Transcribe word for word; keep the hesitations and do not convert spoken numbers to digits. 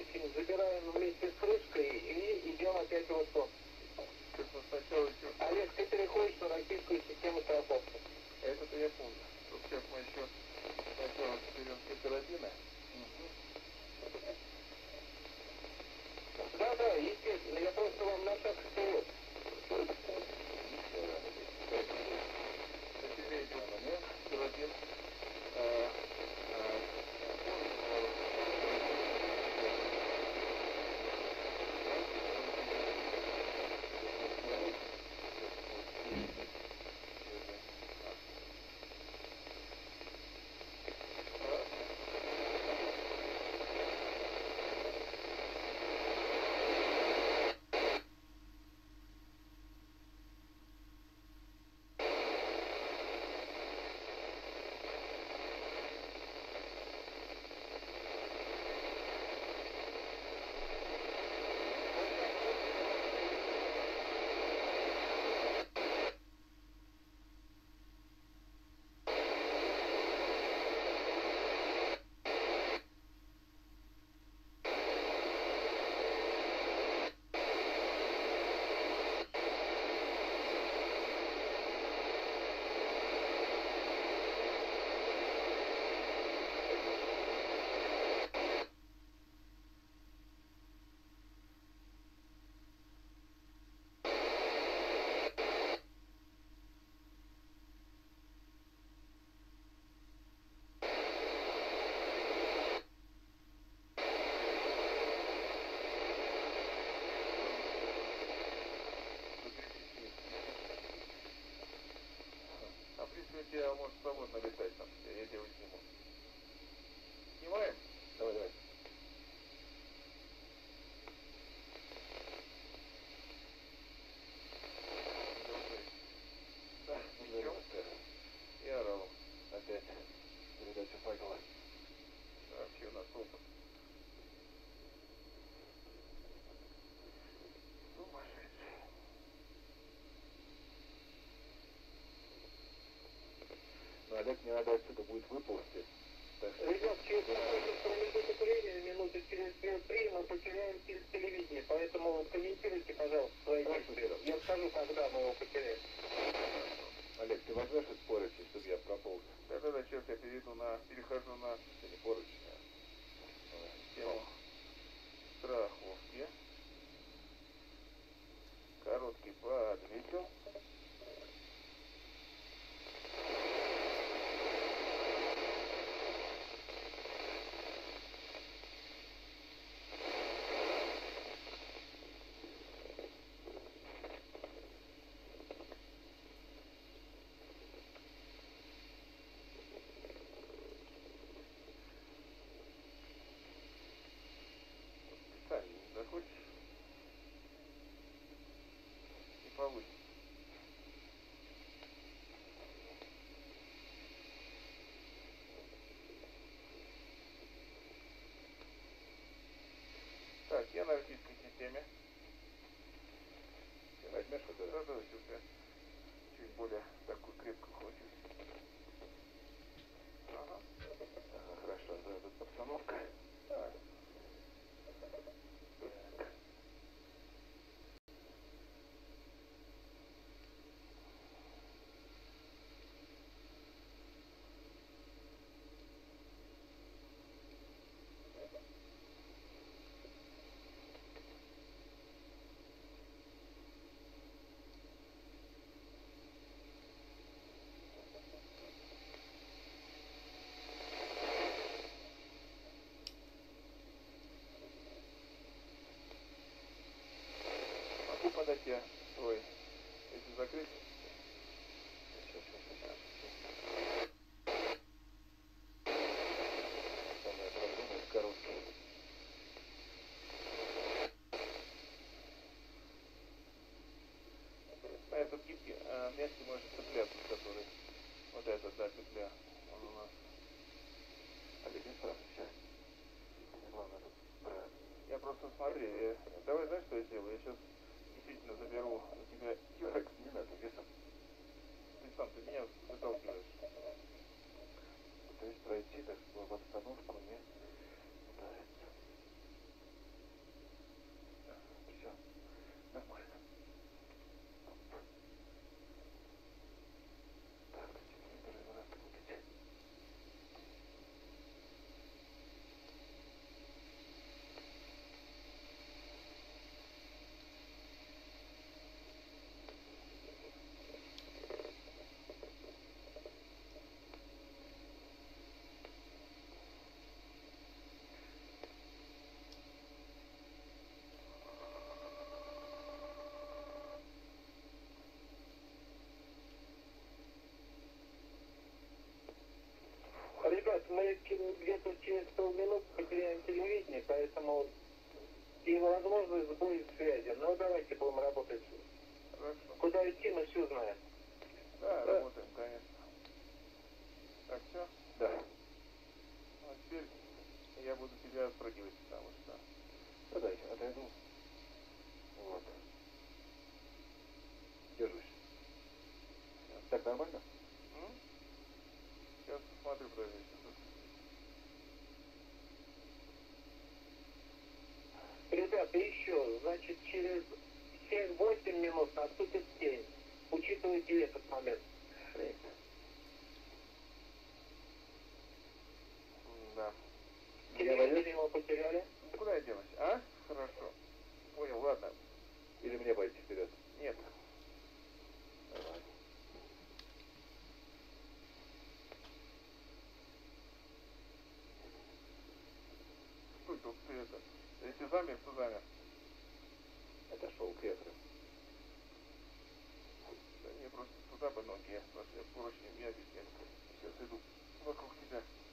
восемь забираем вместе с крышкой и идем опять в ВОСО. Сначала еще... Олег, ты переходишь на российскую систему страховки. Это-то я помню. Тут сейчас мы еще сначала берем все карабины. Да, да, естественно, я просто вам на шаг вперед. На тебе идет момент, карабин. Я, может, свободно летать там, я тебя сниму. Снимаем? Давай, давай. Да, ничего. И орал. Опять передача факела. Вообще у нас опыт. Сумасшедший. Но Олег, не надо отсюда будет выползти. Ребят, через промежуток времени, минуты через три, мы потеряем телевидение, поэтому комментируйте, пожалуйста, свои действия. Я скажу, когда мы его потеряем. Олег, ты возьмешь из поручни, чтобы я прополз? Да-да-да, сейчас я перейду на, перехожу на... Это не поручни, а систему страховки. Короткий подвесил. Захочешь и получишь. Так, я на российской системе. Ты возьмешь вот это? Да, да, сейчас чуть более такой крепко хочешь. Ага. Ага, хорошо, да, тут обстановка. Так. Могу подать я свой, если закрыть. Сейчас, сейчас, сейчас, сейчас. Самое продумать короткий. На этот гибкий а, мягкий может цепляться, который вот этот, да, петля. Он у нас. Олег, не сразу, сейчас. Главное тут брать. Я просто смотри, я, давай знаешь, что я сделаю? Я сейчас действительно заберу у тебя... Так, не надо, весом. Ты сам, ты меня выталкиваешь. Пытаюсь пройти, так в обстановку не удариться. нормально? М? Сейчас смотрю, подожди. Ребята, еще, значит, через семь-восемь минут наступит семь. Учитывайте этот момент. Да. Телевидение мы потеряли. Ну куда я денусь, а? Хорошо. Понял, ладно. Или мне пойти вперед? Нет. Давай. Стой, тут ты это... Если замер, то замер. Это шоу к ветру. Да не, просто туда по ноге. Я, я поручни, я здесь, я сейчас иду вокруг тебя.